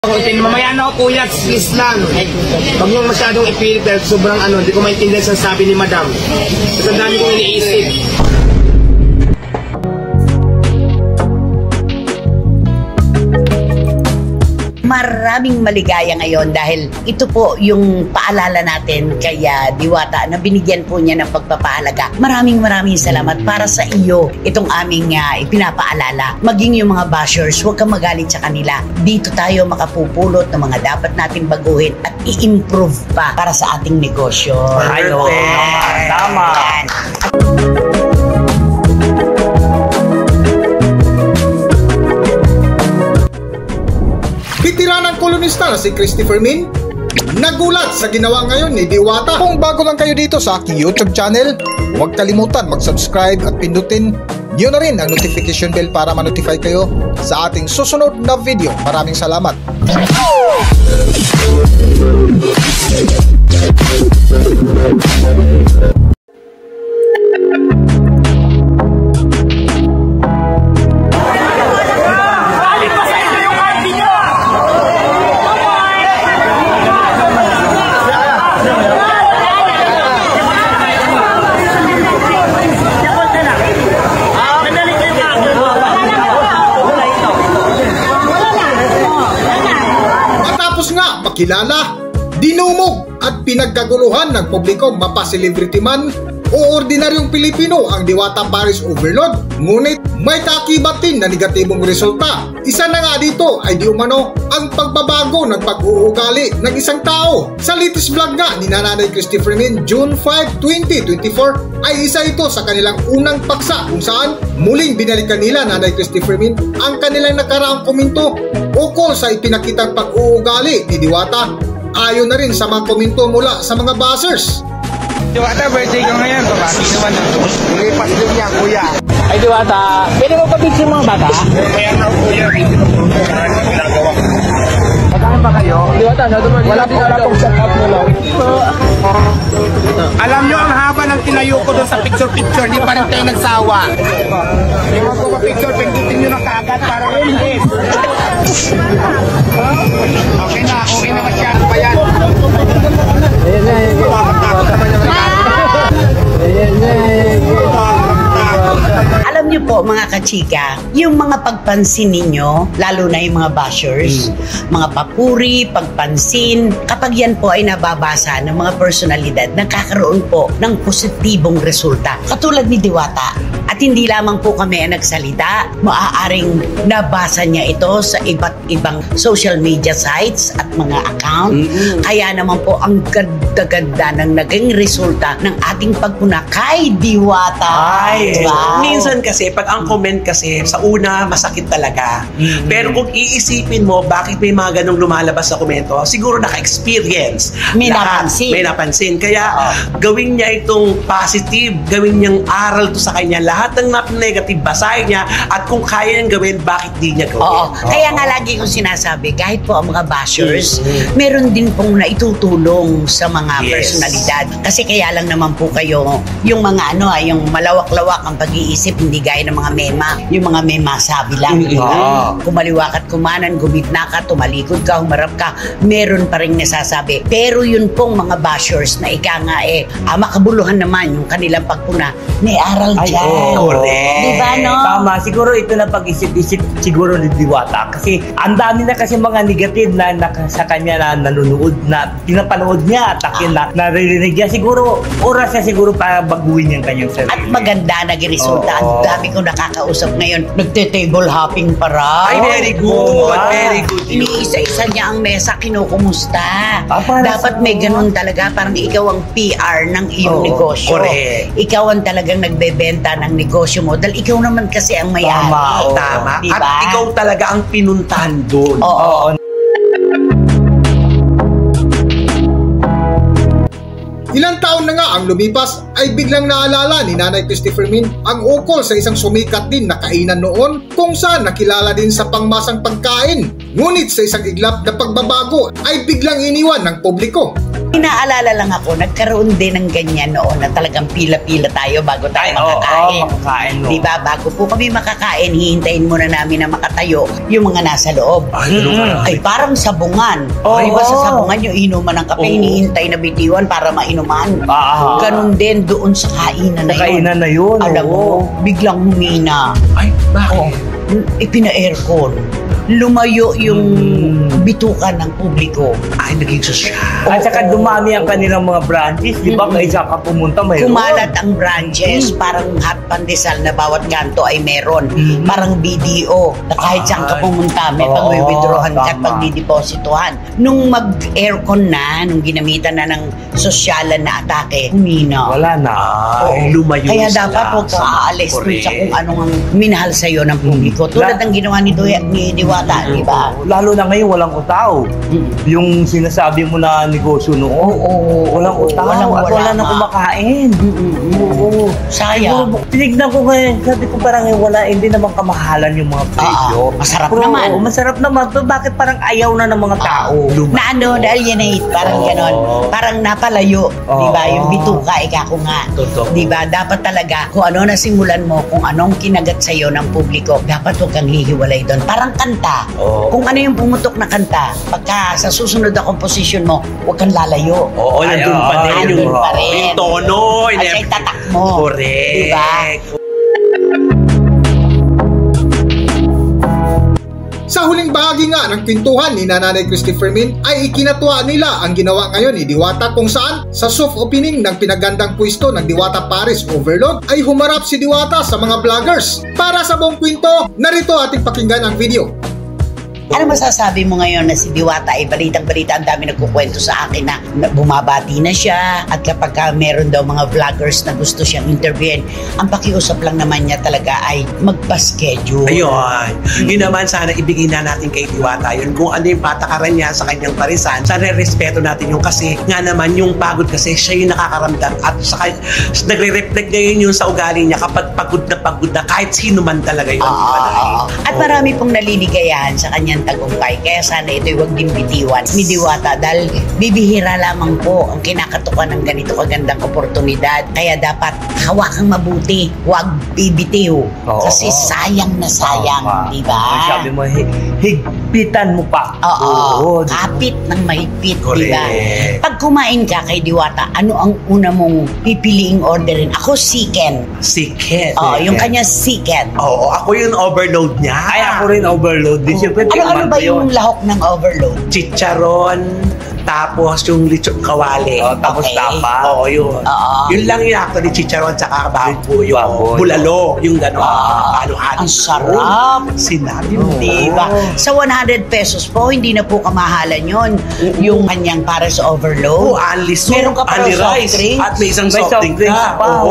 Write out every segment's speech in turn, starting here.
Mamaya na ako kuya, please lang. Huwag niyong masyadong ipilit dahil sobrang hindi ko maintindihan sa sabi ni madam. Ito dami kong iniisip. Maraming maligaya ngayon dahil ito po yung paalala natin kay Diwata na binigyan po niya ng pagpapahalaga. Maraming salamat para sa iyo itong aming ipinapaalala. Maging yung mga bashers, huwag kang magalit sa kanila. Dito tayo makapupulot ng mga dapat natin baguhin at i-improve pa para sa ating negosyo. Tama. Bitiranang kolonista na si Christopher Min nagulat sa ginawa ngayon ni Diwata. Kung bago lang kayo dito sa aking YouTube channel, huwag kalimutan mag-subscribe at pindutin niyo na rin ang notification bell para ma-notify kayo sa ating susunod na video. Maraming salamat. Makilala, dinumog at pinagkaguluhan ng publiko mapa-celebrity man o ordinaryong Pilipino ang Diwata Paris Overload, ngunit may kakibatin na negatibong resulta. Isa na nga dito ay di umano ang pagbabago ng pag-uugali ng isang tao. Sa latest vlog nga ni Nanay Christopher Min, June 5, 2024 ay isa ito sa kanilang unang paksa kung saan muling binalikan nila Nanay Christopher Min ang kanilang nakaraang komento ukol sa ipinakitang pag-uugali ni Diwata. Ayon na rin sa mga komento mula sa mga buzzers. Diwata, birthday ka ngayon. Pabati naman. Lipas din niya, kuya. Ay, Diwata, pwede mo pabitsin mga bata? Kaya na, kuya. Pagkain ba kayo? Diwata, wala pong set up mo lang. Alam nyo, ang haba ng tinayo ko doon sa picture-picture. Di pa rin tayo nagsawa. Ewan ko pa-picture, pindutin nyo na kagad para release. Okay na masyado pa yan. Alam niyo po mga kachika, yung mga pagpansin ninyo, lalo na yung mga bashers, mga papuri, pagpansin, kapag yan po ay nababasa ng mga personalidad, nagkakaroon po ng positibong resulta. Katulad ni Diwata. At hindi lamang po kami ang nagsalita, maaaring nabasa niya ito sa iba't ibang social media sites at mga account. Kaya naman po ang ganda-ganda ng naging resulta ng ating pagpuna kay Diwata. Wow. Minsan kasi, pag ang comment kasi, sa una, masakit talaga. Pero kung iisipin mo, bakit may mga ganong lumalabas sa komento, siguro naka-experience. May napansin. May napansin. Kaya, gawin niya itong positive, gawin niyang aral to sa kanya. Lahat ng negative, basahin niya. At kung kaya niyang gawin, bakit di niya gawin? Oo. Kaya nga lagi kong sinasabi, kahit po ang mga bashers, meron din pong naitutulong sa mga personalidad. Kasi kaya lang naman po kayo, yung mga yung malawak-lawak ang pag-iisip, hindi gaya ng mga mema. Yung mga mema sabi lang. Kumaliwa ka't kumanan, gumitna ka, tumalikod ka, humarap ka, meron pa rin nasasabi. Pero yun pong mga bashers na ika nga makabuluhan naman yung kanilang pagpuna, may aral dyan. Correct. Diba, no? Tama, siguro ito na pag-isip-isip siguro ni Diwata. Kasi ang dami na kasi mga negative na sa kanya na nanonood, na pinapanood niya, takin na naririnig niya. Siguro, oras niya siguro para baguhin yung kanyang sarili. At maganda nag-resulta. Ang dami kong nakakausap ngayon. Nagte-table hopping para. Ay, very good. Very good. Iniisa-isa niya ang mesa, kinukumusta. Para dapat may ganun talaga. Parang ikaw ang PR ng iyong negosyo. Correct. Ikaw ang talagang nagbebenta ng negosyo mo. Dahil ikaw naman kasi ang may-ari. Tama. Diba? At ikaw talaga ang pinuntahan doon. Oo. Ilang taon na nga ang lumipas ay biglang naalala ni Nanay Christopher Min ang ukol sa isang sumikat din na kainan noon kung saan nakilala din sa pangmasang pagkain. Ngunit sa isang iglap na pagbabago ay biglang iniwan ng publiko. Inaalala lang ako, nagkaroon din ng ganyan noon na talagang pila-pila tayo bago tayo makakain. Makakain, no? Diba? Bago po kami makakain, hihintayin muna namin na makatayo yung mga nasa loob. Ay, parang sabungan. Diba sa sabungan yung inuman ng kape, hinihintay na bitiwan para mainuman. Ganun din doon sa kainan na yun. Kainan na yun. Alam mo, biglang humina. Ay, bakit? Ipina-aircon. Lumayo yung bitukan ng publiko. Ay, naging social. At saka dumami ang kanilang mga branches, di ba? Kaysa ka pumunta, mayroon. Kumalat ang branches, parang hot pandesal na bawat kanto ay meron. Parang BDO, na kahit saan ka pumunta, may pag-withdrawhan ka at pag-didepositohan. Nung mag-aircon na, nung ginamitan na ng sosyalan na atake, humina. Wala na. Ay, lumayo Kaya sila dapat huwag kang aalis dun sa kung anong ang minahal sa'yo ng publiko. Tulad ng ginawa ni Diwata, di ba? Lalo na ngayon, walang utaw. Yung sinasabi mo na negosyo noon. Walang utaw. Wala na kumakain. Sayang. Tinignan ko ngayon, sabi ko parang wala, hindi naman kamahalan yung mga presyo. Masarap Pero, naman. Masarap naman. Pero bakit parang ayaw na ng mga tao? Na ano, alienate, parang ganon. Parang napalayo, di ba? Yung bituka, ika ko nga. Totoo. Di ba? Dapat talaga, kung ano nasimulan mo, kung anong kinagat sa'yo ng publiko, dapat huwag kang hihiwalay doon. Parang kanta. Kung ano yung pumutok na kanta, pagka sa susunod na composition mo, huwag kang lalayo. Oo, nandun pa rin. Nandun pa rin. Yung tono. At sa'y tatak mo. Correct. Di ba? Sa huling bahagi nga ng kwentuhan ni Nanay Christy Fermin ay ikinatuwa nila ang ginawa ngayon ni Diwata kung saan sa soft opening ng pinagandang pwesto ng Diwata Paris Overload ay humarap si Diwata sa mga vloggers. Para sa buong kwento, narito ating pakinggan ang video. Ano masasabi mo ngayon na si Diwata ay balitang-balita, ang dami nagkukwento sa akin na bumabati na siya at kapag meron daw mga vloggers na gusto siyang interviewin, ang pakiusap lang naman niya talaga ay magpa-schedule. Ayun. Yun naman, sana ibigay na natin kay Diwata yun. Kung ano yung patakaran niya sa kanyang parisan, sana respeto natin yung kasi nga naman yung pagod kasi siya yung nakakaramdam at saka nagre-reflect ngayon yun sa ugali niya kapag pagod na kahit sino man talaga yun. At marami pong naliligayahan sa kanyang tagumpay. Kaya sana ito'y huwag din bitiwan ni Diwata dahil bibihira lamang po ang kinakatukan ng ganito kagandang oportunidad. Kaya dapat hawakang mabuti, huwag bibitiw. Kasi sayang na sayang, di ba? Sabi mo, higpitan mo pa. Oo, kapit ng mahigpit, di ba? Pag kumain ka kay Diwata, ano ang una mong pipiliing orderin? Ako, chicken. Chicken. Yung kanya chicken. Oo, ako yung overload niya. Ay, ako rin overload. Ano ba yung lahok ng overload? Chicharon, tapos yung lechon kawali. Tapos tapa. Oo, yun. Yun lang yung actually chicharon tsaka baboy. Yung bulalo, yung gano'n. Halo-halo. Ang sarap. Sinabi mo. Diba? Sa 100 pesos po, hindi na po kamahalan yun. Yung kanyang para sa overload. Only soup, Meron ka pa only soft rice, drinks. at may isang May soft drink ka. pa.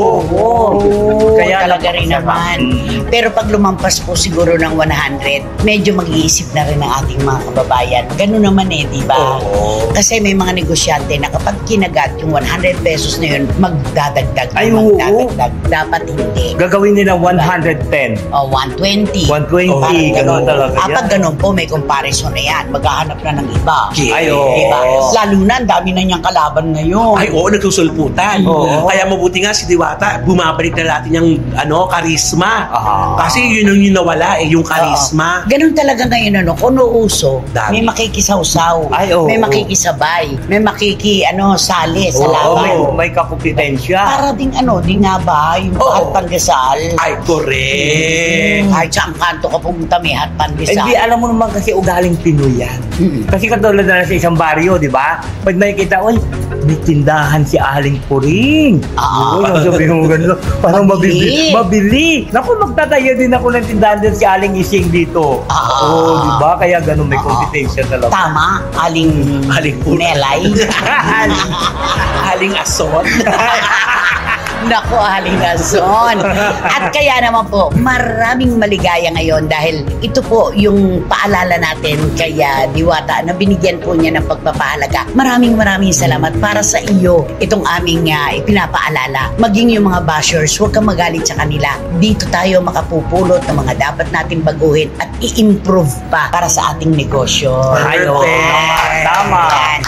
Kaya talaga rin naman. Pero pag lumampas po siguro ng 100, medyo mag-iisip na rin ang ating mga kababayan. Ganun naman di ba? Kasi may mga negosyante na kapag kinagat yung 100 pesos na yun, magdadagdag. Dapat hindi. Gagawin nila 110. 120. 120. Ganun talaga yan. Pag ganun po, may comparison na yan. Maghahanap na ng iba. Ay, Diba? Lalo na, ang dami na niyang kalaban ngayon. Ay, oo, nagsusulputan. Kaya mabuti nga si Diwata, bumabalik na natin yung karisma. Kasi yun yung nawala yung karisma. Ganun talaga ngayon, kung nauuso, may makikisawsaw, may makikisabay, may sali sa laban. May kakumpetensya. Para ding di nga ba, yung hot pandesal. Ay, correct. Kahit saan kanto ka pumunta, may hot pandesal. Hindi, alam mo naman kasi ugaling Pinoy yan. Kasi katulad na sa isang baryo, di ba? Pag makikita, may tindahan si Aling Puring. Sabi mo gano'n, parang mabili. Naku, magtatayo din ako ng tindahan din si Aling Ising dito. Di ba? Kaya gano'n may kompetensya talaga. Tama, Aling Nelay. Aling Ason. Naku, Aling Ason. At kaya naman po, maraming maligaya ngayon dahil ito po yung paalala natin kay Diwata na binigyan po niya ng pagpapahalaga. Maraming salamat para sa iyo itong aming ipinapaalala. Maging yung mga bashers, huwag kang magalit sa kanila. Dito tayo makapupulot ng mga dapat natin baguhin at i-improve pa para sa ating negosyo. Tama. At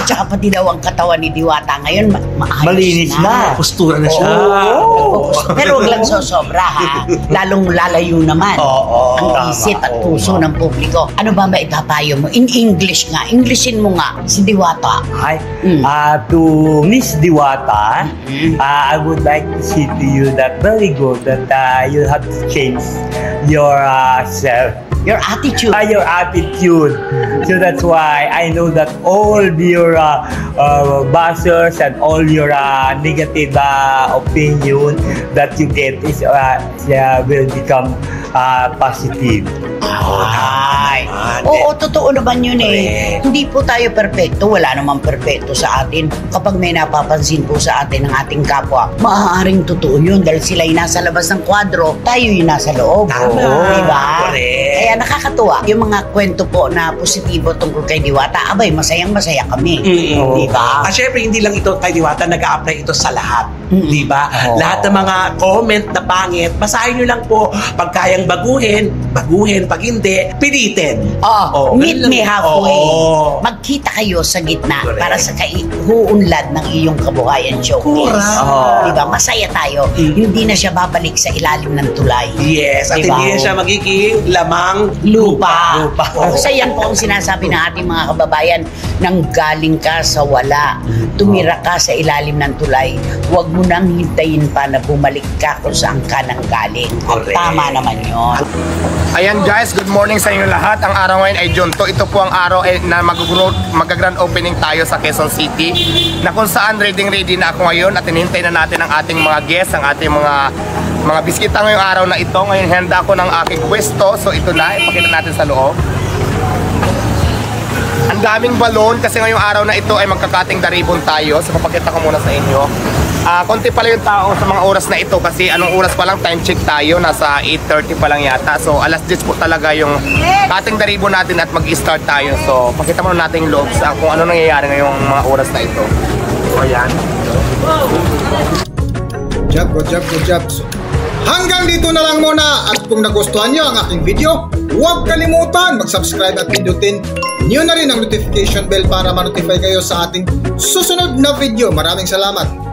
Tsaka pati daw ang katawan ni Diwata ngayon, maayos Malinis na. Postura na siya. Oo. Pero huwag lang sosobra ha. Lalong lalayo naman ang isip at puso ng publiko. Ano ba maipapayo mo? In English nga. Englishin mo nga si Diwata. Hi. To Miss Diwata, I would like to say to you that very good that you have to change your self. Your attitude. Your attitude. So that's why I know that all your bashers and all your negative opinion that you get is will become positive. Ay. Oo, totoo naman yun eh. Hindi po tayo perfecto. Wala namang perfecto sa atin. Kapag may napapansin po sa atin ng ating kapwa, maaaring totoo yun dahil sila yung nasa labas ng kwadro, tayo yung nasa loob. Tama. Diba? Correct. Kaya nakakatuwa. Yung mga kwento po na positibo tungkol kay Diwata, abay, masayang-masaya kami. Diba? At syempre, hindi lang ito kay Diwata, nag-a-apply ito sa lahat. Diba? Lahat ng mga comment na pangit, basahin nyo lang po. Pag kayang baguhin, pag hindi, pilitin. Meet me halfway. Magkita Magkita kayo sa gitna. Correct. Para sa huunlad ng iyong kabuhayan showcase. Correct. Diba? Masaya tayo. Hindi na siya babalik sa ilalim ng tulay. Yes, at Diba? hindi na siya magiging lamang Lupa. Oo. Kasi yan po ang sinasabi ng ating mga kababayan, nang galing ka sa wala, tumira ka sa ilalim ng tulay, huwag mo nang hintayin pa na bumalik ka kung saan ka nang galing. At Correct. tama naman yun. Ayan guys, good morning sa inyo lahat. Ang araw ngayon ay June 2. Ito po ang araw na mag-grand opening tayo sa Quezon City, na kung saan ready na ako ngayon at hinihintay na natin ang ating mga guests, ang ating mga biskita ngayong araw na ito. Ngayon handa ako ng aking pwesto. So ito na, ipakita natin sa loob. Ang daming balon kasi ngayong araw na ito ay magkakating the ribbon tayo. So papakita ko muna sa inyo. Konti pala yung tao sa mga oras na ito kasi anong oras pa lang, time check tayo, nasa 8:30 pa lang yata. So alas 10 po talaga yung cutting the ribbon natin at mag-start tayo. So pakita muna natin yung loob sa kung ano nangyayari ngayong mga oras na ito. So ayan. Good job. So, hanggang dito na lang muna, at kung nagustuhan nyo ang aking video, huwag kalimutan mag-subscribe at pindutin nyo na rin ang notification bell para ma-notify kayo sa ating susunod na video. Maraming salamat.